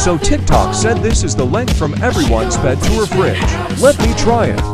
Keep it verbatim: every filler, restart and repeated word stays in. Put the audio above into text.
So TikTok said this is the length from everyone's bed to her fridge. Let me try it.